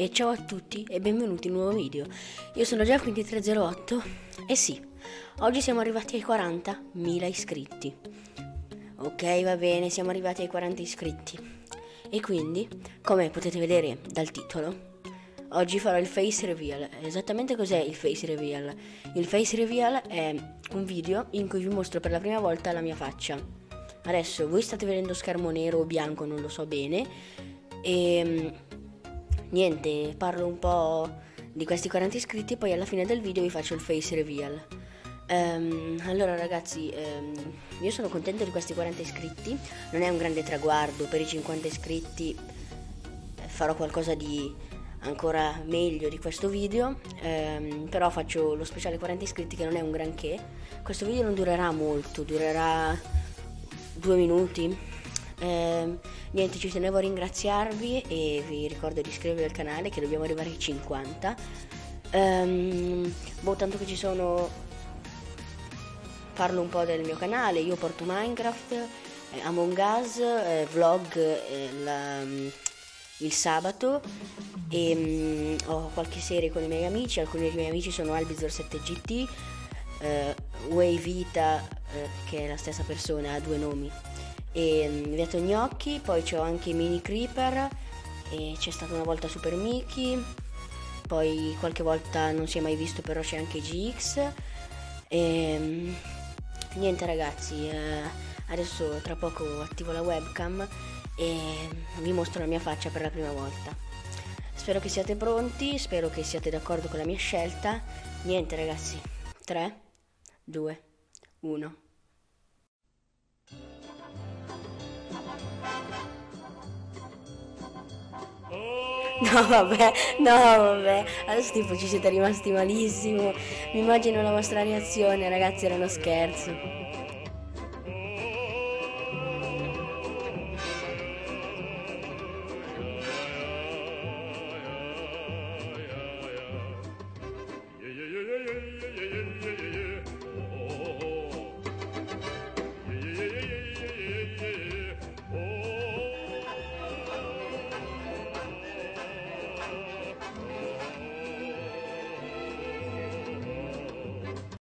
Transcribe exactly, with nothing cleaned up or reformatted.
E ciao a tutti e benvenuti in un nuovo video. Io sono Jeff ventitré zero otto e sì, oggi siamo arrivati ai quarantamila iscritti. Ok, va bene, siamo arrivati ai quaranta iscritti. E quindi, come potete vedere dal titolo, oggi farò il face reveal. Esattamente cos'è il face reveal? Il face reveal è un video in cui vi mostro per la prima volta la mia faccia. Adesso voi state vedendo schermo nero o bianco, non lo so bene. E niente, parlo un po' di questi quaranta iscritti e poi alla fine del video vi faccio il face reveal. Um, allora ragazzi, um, io sono contento di questi quaranta iscritti. Non è un grande traguardo, per i cinquanta iscritti eh, farò qualcosa di ancora meglio di questo video, um, però faccio lo speciale quaranta iscritti che non è un granché. Questo video non durerà molto, durerà due minuti. Eh, niente, ci tenevo a ringraziarvi e vi ricordo di iscrivervi al canale che dobbiamo arrivare ai cinquanta. Um, boh, tanto che ci sono, parlo un po' del mio canale. Io porto Minecraft, eh, Among Us, eh, vlog eh, la, il sabato e um, ho qualche serie con i miei amici. Alcuni dei miei amici sono Albizor sette G T, eh, Way Vita, eh, che è la stessa persona, ha due nomi, e um, Vieto Gnocchi. Poi c'ho anche Mini Creeper e c'è stata una volta Super Mickey, poi qualche volta non si è mai visto però c'è anche G X e um, niente ragazzi, eh, adesso tra poco attivo la webcam e vi mostro la mia faccia per la prima volta. Spero che siate pronti, spero che siate d'accordo con la mia scelta. Niente ragazzi, tre, due, uno. No vabbè, no vabbè, adesso tipo ci siete rimasti malissimo. Mi immagino la vostra reazione, ragazzi, era uno scherzo.